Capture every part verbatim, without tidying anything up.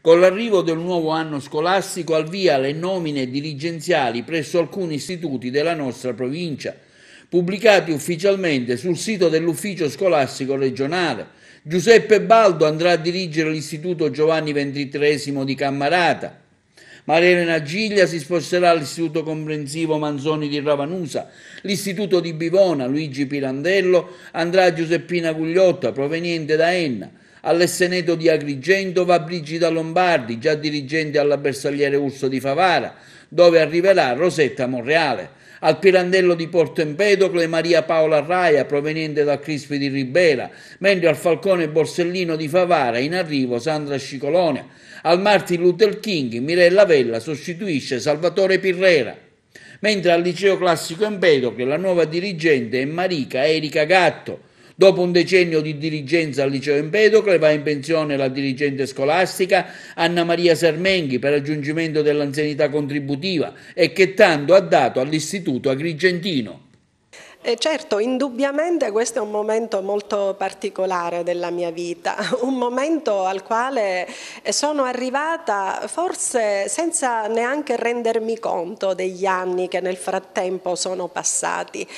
Con l'arrivo del nuovo anno scolastico al via le nomine dirigenziali presso alcuni istituti della nostra provincia, pubblicati ufficialmente sul sito dell'ufficio scolastico regionale. Giuseppe Baldo andrà a dirigere l'istituto Giovanni ventitreesimo di Cammarata. Maria Elena Giglia si sposterà all'Istituto Comprensivo Manzoni di Ravanusa. L'Istituto di Bivona, Luigi Pirandello, andrà a Giuseppina Gugliotta, proveniente da Enna. All'Esseneto di Agrigento va Brigida Lombardi, già dirigente alla Bersagliere Urso di Favara, dove arriverà Rosetta Monreale. Al Pirandello di Porto Empedocle Maria Paola Raia, proveniente dal Crispi di Ribera, mentre al Falcone Borsellino di Favara in arrivo Sandra Scicolone. Al Martin Luther King Mirella Vella sostituisce Salvatore Pirrera, mentre al Liceo Classico Empedocle la nuova dirigente è Marica Erika Gatto. Dopo un decennio di dirigenza al Liceo Empedocle va in pensione la dirigente scolastica Anna Maria Sermenghi per raggiungimento dell'anzianità contributiva e che tanto ha dato all'Istituto Agrigentino. Eh certo, indubbiamente questo è un momento molto particolare della mia vita, un momento al quale sono arrivata forse senza neanche rendermi conto degli anni che nel frattempo sono passati.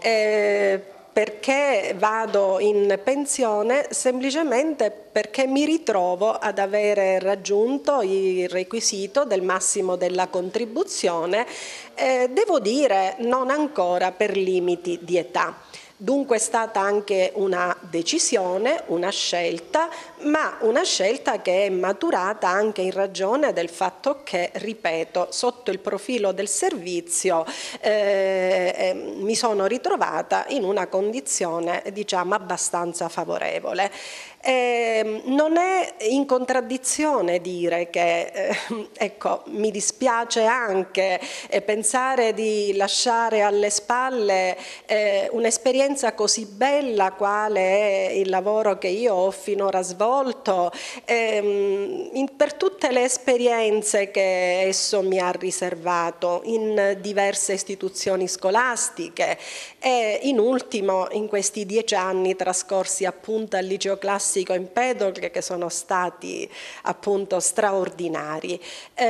Eh, perché vado in pensione semplicemente perché mi ritrovo ad avere raggiunto il requisito del massimo della contribuzione, eh, devo dire non ancora per limiti di età. Dunque è stata anche una decisione, una scelta, ma una scelta che è maturata anche in ragione del fatto che, ripeto, sotto il profilo del servizio eh, eh, mi sono ritrovata in una condizione, diciamo, abbastanza favorevole. Eh, non è in contraddizione dire che eh, ecco, mi dispiace anche eh, pensare di lasciare alle spalle eh, un'esperienza così bella quale è il lavoro che io ho finora svolto, ehm, in, per tutte le esperienze che esso mi ha riservato in diverse istituzioni scolastiche e in ultimo in questi dieci anni trascorsi appunto al Liceo Classico Empedocle, che sono stati appunto straordinari.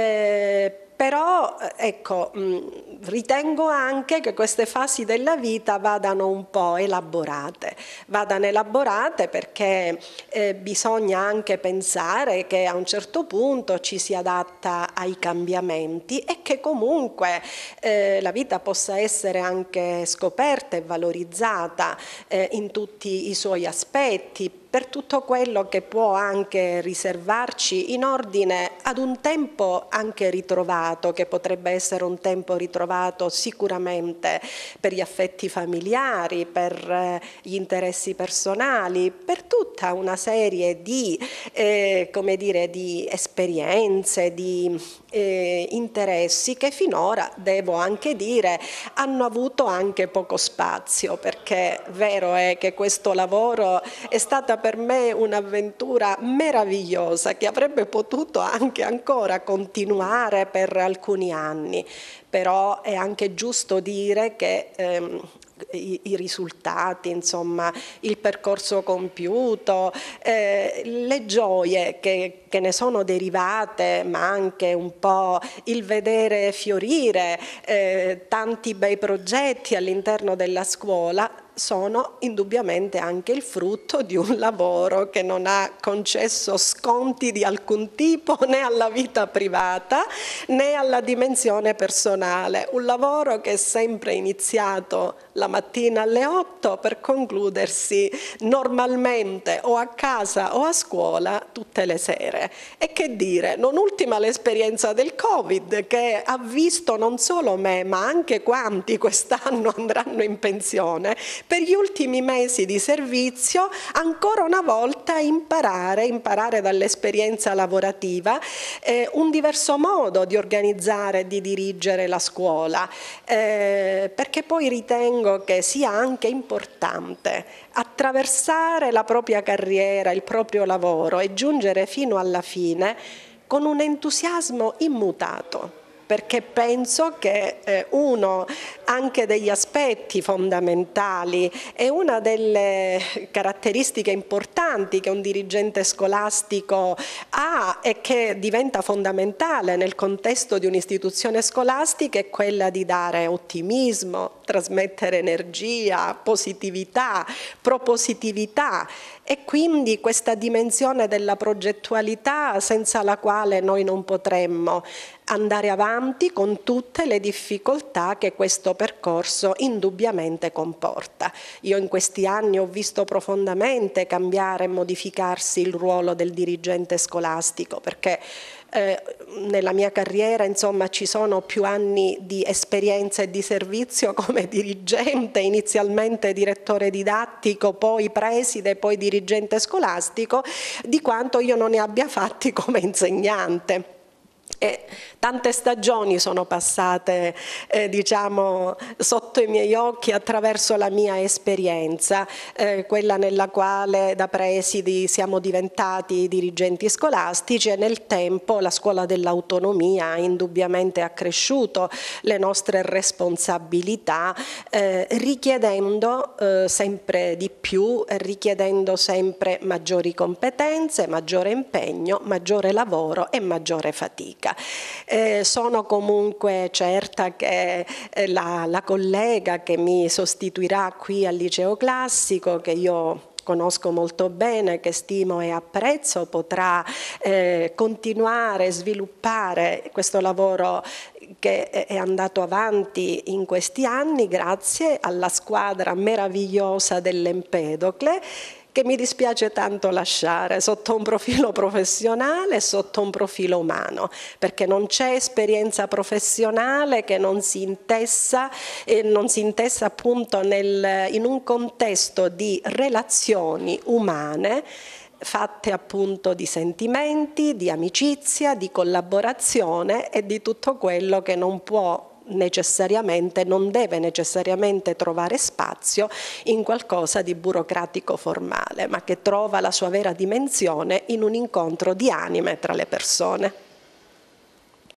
Eh, Però ecco, ritengo anche che queste fasi della vita vadano un po' elaborate, vadano elaborate perché eh, bisogna anche pensare che a un certo punto ci si adatta ai cambiamenti e che comunque eh, la vita possa essere anche scoperta e valorizzata eh, in tutti i suoi aspetti, per tutto quello che può anche riservarci in ordine ad un tempo anche ritrovato, che potrebbe essere un tempo ritrovato sicuramente per gli affetti familiari, per gli interessi personali, per tutta una serie di, eh, come dire, di esperienze, di eh, interessi che finora, devo anche dire, hanno avuto anche poco spazio, perché vero è che questo lavoro è stata per me un'avventura meravigliosa che avrebbe potuto anche ancora continuare per alcuni anni, però è anche giusto dire che ehm, I, i risultati, insomma, il percorso compiuto, eh, le gioie che, che ne sono derivate, ma anche un po' il vedere fiorire eh, tanti bei progetti all'interno della scuola, sono indubbiamente anche il frutto di un lavoro che non ha concesso sconti di alcun tipo né alla vita privata né alla dimensione personale, un lavoro che è sempre iniziato la mattina alle otto per concludersi normalmente o a casa o a scuola tutte le sere. E che dire, non ultima l'esperienza del Covid, che ha visto non solo me ma anche quanti quest'anno andranno in pensione per gli ultimi mesi di servizio ancora una volta imparare, imparare dall'esperienza lavorativa eh, un diverso modo di organizzare e di dirigere la scuola, eh, perché poi ritengo che sia anche importante attraversare la propria carriera, il proprio lavoro e giungere fino alla fine con un entusiasmo immutato. perché penso che eh, uno anche degli aspetti fondamentali e una delle caratteristiche importanti che un dirigente scolastico ha e che diventa fondamentale nel contesto di un'istituzione scolastica è quella di dare ottimismo, trasmettere energia, positività, propositività e quindi questa dimensione della progettualità senza la quale noi non potremmo andare avanti con tutte le difficoltà che questo percorso indubbiamente comporta. Io in questi anni ho visto profondamente cambiare e modificarsi il ruolo del dirigente scolastico, perché Eh, nella mia carriera insomma ci sono più anni di esperienza e di servizio come dirigente, inizialmente direttore didattico, poi preside, poi dirigente scolastico, di quanto io non ne abbia fatti come insegnante. E tante stagioni sono passate eh, diciamo, sotto i miei occhi attraverso la mia esperienza, eh, quella nella quale da presidi siamo diventati dirigenti scolastici e nel tempo la scuola dell'autonomia ha indubbiamente accresciuto le nostre responsabilità, eh, richiedendo eh, sempre di più, richiedendo sempre maggiori competenze, maggiore impegno, maggiore lavoro e maggiore fatica. Eh, sono comunque certa che eh, la, la collega che mi sostituirà qui al liceo classico, che io conosco molto bene, che stimo e apprezzo, potrà eh, continuare a sviluppare questo lavoro che è andato avanti in questi anni grazie alla squadra meravigliosa dell'Empedocle, che mi dispiace tanto lasciare sotto un profilo professionale e sotto un profilo umano, perché non c'è esperienza professionale che non si intessa, e non si intessa appunto nel, in un contesto di relazioni umane fatte appunto di sentimenti, di amicizia, di collaborazione e di tutto quello che non può necessariamente, non deve necessariamente trovare spazio in qualcosa di burocratico formale, ma che trova la sua vera dimensione in un incontro di anime tra le persone.